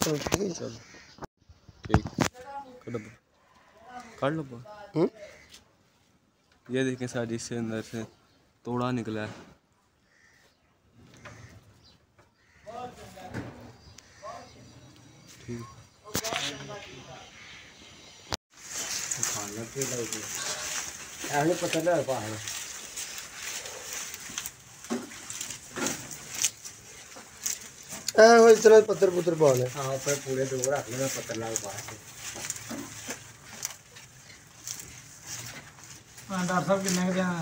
चलो ठीक है। चलो ठीक कर लो। ये देखें सर, इससे अंदर से तोड़ा निकला है। ठीक पता लगा पहाड़ इतना पत्थर पुत्तर पाने। हाँ पर पूरे दो रख लेना पत्थर लगा पा डॉक्टर साहब किन्ने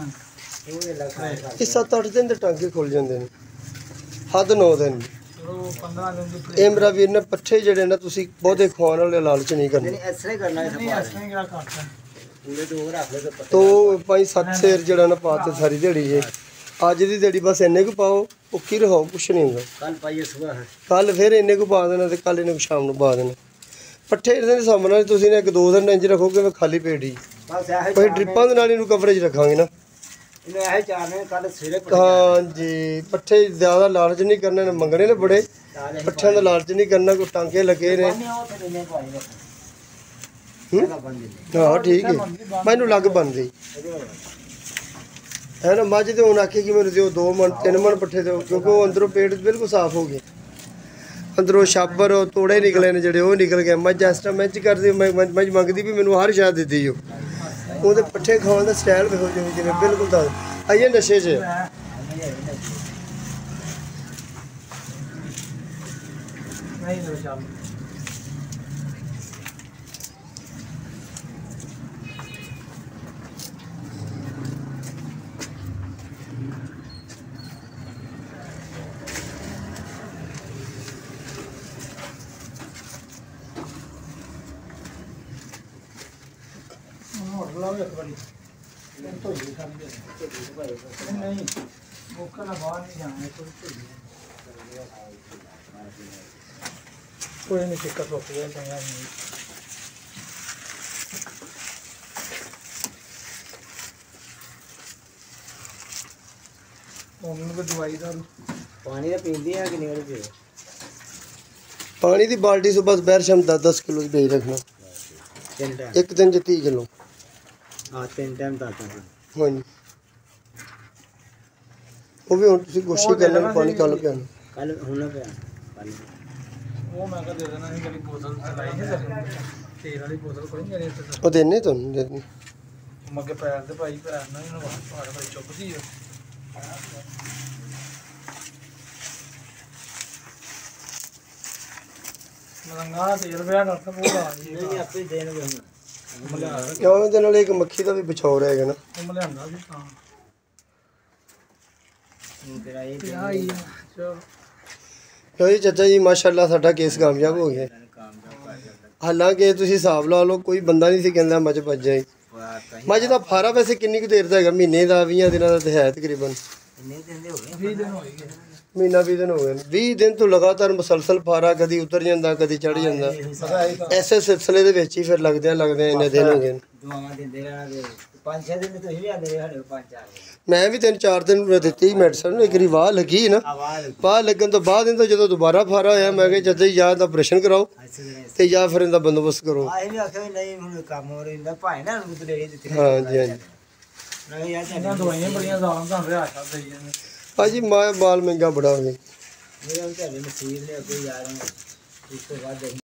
के 7-8 दिन के टांके खुल जाते हैं, हद 9 दिन। ਇਹ ਮੇਰਾ ਵੀਰ ਨੇ ਪੱਠੇ ਜਿਹੜੇ ਨਾ ਤੁਸੀਂ ਬਹੁਤੇ ਖਵਾਉਣ ਵਾਲੇ ਲਾਲਚ ਨਹੀਂ ਕਰਨੇ। ਤੋ 5-7 ਸੇਰ ਜਿਹੜਾ ਨਾ ਪਾਤੇ ਸਾਰੀ ਦਿਹਾੜੀ ਜੇ ਅੱਜ ਦੀ ਦਿਹਾੜੀ ਬਸ ਇੰਨੇ ਕੁ ਪਾਓ, ਭੁੱਖੀ ਰਹੋ, ਕੁਛ ਨਹੀਂ ਹੁੰਦਾ। ਕੱਲ ਫਿਰ ਇੰਨੇ ਕੁ ਪਾ ਦੇਣਾ ਤੇ ਕੱਲ ਇਹਨੇ ਸ਼ਾਮ ਨੂੰ ਪਾ ਦੇਣਾ। ਪੱਠੇ ਇਹਦੇ ਸਾਹਮਣੇ ਤੁਸੀਂ ਨੇ 1-2 ਦਿਨ ਇੰਜ ਰੱਖੋਗੇ ਮੈਂ ਖਾਲੀ ਪੇਟ ਹੀ ਕੋਈ ਡ੍ਰਿਪਾਂ ਦੇ ਨਾਲ ਇਹਨੂੰ ਕਵਰੇਜ ਰੱਖਾਂਗੇ ਨਾ। हाँ जी, पट्ठे ज़्यादा लालच नहीं करने, मंगने ने बड़े पट्ठे का लालच नहीं करना। कोई टांके लगे ने। हाँ ठीक है, मैनू लग बन गई है ना। मझ तो हूँ आखी कि मेरे दो 2 मन 3 मन पट्ठे दो, क्योंकि वो अंदरों पेट बिल्कुल साफ हो गए, अंदरों छाबर तोड़े निकले ने जोड़े वो निकल गए। मझ इस टाइम मैच करती मझ मंगती भी मैनू हर शायद दी हो। वो पट्ठे खाने का स्टाइल देखो जिवें बिल्कुल दस आइए नशे च। कोई नहीं दिक्कत होती है। दवाई पानी का पींदी है कि नहीं? पानी की बाल्टी सुबह दोपहर शाम 10-10 किलो भेज रखना। एक दिन 30 किलो। हाँ 3 टाइम हाँ जी, वो भी तुम कोशिश कर लेना पानी कल पियाना। कल होना पिया वो मैं दे देना है कभी बोतल चलाई नहीं तेल वाली बोतल कोई नहीं वो देने तो नहीं देने मगे पैर दे भाई पैर ना पहाड़ भाई चुपदी है। मलंगा तेल पिया डॉक्टर वो नहीं आपे देने क्यों दे नाल एक मक्खी का भी बचाव रहेगा ना। मलंगा भी हां तेरा ये लो जी चाचा जी माशाअल्लाह साडा केस कामयाब हो गया। हालांकि तुसीं हिसाब ला लो कोई बंदा नहीं सी कहंदा मझ भज जाए। मझ दा फारा वैसे किन्नी कुछ देर दा हैगा? महीने दा 20 दिनां दा है तकरीबन। महीना 20 दिन हो गए। 20 दिन तो लगातार मुसलसल फारा कदी उतर जाता कदी चढ़ जाता। ऐसे सिलसिले दे विच ही फिर लगदे इन्ने दिन हो गए। मैं भी 3-4 दिन दी मेडिसिन एक बारी वाह लगी ना, वाह लगन तो बाद जो दोबारा फारा होया मैं कहा चाचा जी या तो ऑपरेशन कराओ तो या फिर इनका बंदोबस्त करो। हाँ जी हाँ जी हाँ जी माँ बाल महंगा बड़ा हो गया।